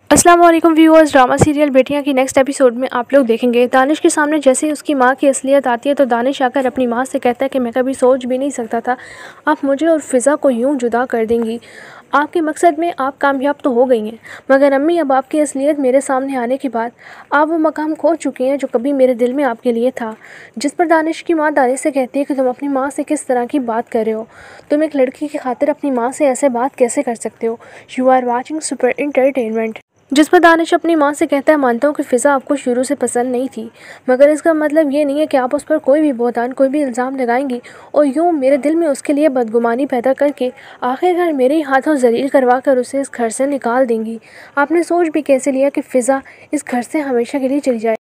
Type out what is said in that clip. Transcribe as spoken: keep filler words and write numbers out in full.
अस्सलाम वालेकुम viewers. Drama serial बेटियां की नेक्स्ट एपिसोड में आप लोग देखेंगे दानिश के सामने जैसे ही उसकी मां की असलियत आती है तो दानिश आकर अपनी मां से कहता है कि मैं कभी सोच भी नहीं सकता था आप मुझे और फ़िज़ा को यूं जुदा कर देंगी। आपके मकसद में आप कामयाब तो हो गई हैं, मगर अम्मी अब आपकी असलियत मेरे सामने आने के बाद आप वो मकाम खो चुकी हैं जो कभी मेरे दिल में आपके लिए था। जिस पर दानिश की माँ दानिश से कहती है कि तुम अपनी माँ से किस तरह की बात कर रहे हो, तुम एक लड़की की खातिर अपनी माँ से ऐसे बात कैसे कर सकते हो। You are watching Super Entertainment. जिस पर दानिश अपनी माँ से कहता है मानता हूँ कि फ़िज़ा आपको शुरू से पसंद नहीं थी, मगर इसका मतलब ये नहीं है कि आप उस पर कोई भी बहतान कोई भी इल्ज़ाम लगाएंगी और यूँ मेरे दिल में उसके लिए बदगुमानी पैदा करके आखिरकार मेरे ही हाथों ज़लील करवा कर उसे इस घर से निकाल देंगी। आपने सोच भी कैसे लिया कि फ़िज़ा इस घर से हमेशा के लिए चली जाए।